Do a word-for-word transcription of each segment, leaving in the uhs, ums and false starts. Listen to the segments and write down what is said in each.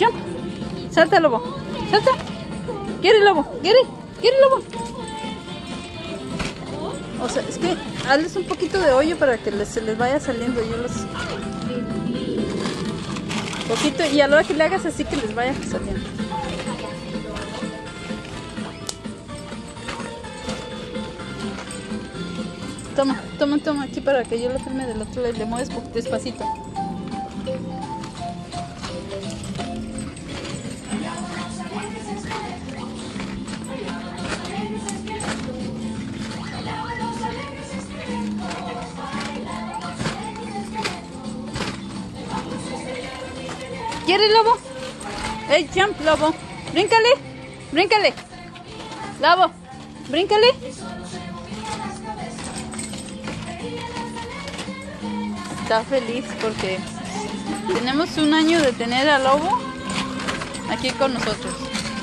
jump. Salta, lobo. Salta. Get it, lobo. Get it. Get it, lobo. O sea, es que hazles un poquito de hoyo para que les, se les vaya saliendo. Yo los... Poquito, y a la hora que le hagas así que les vaya saliendo. Toma, toma, toma aquí para que yo lo filme del otro lado. Le mueves despacito. ¿Quieres, lobo? Hey, jump, lobo. Bríncale, bríncale. Lobo, bríncale. Está feliz porque tenemos un año de tener al lobo aquí con nosotros.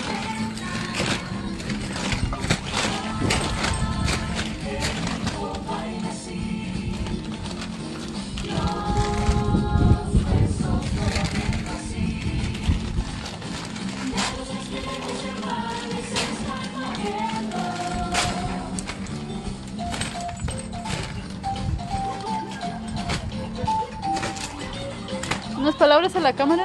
¿Unas palabras a la cámara?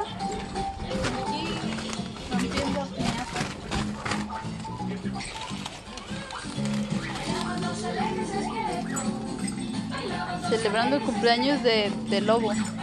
Celebrando el cumpleaños de, de lobo.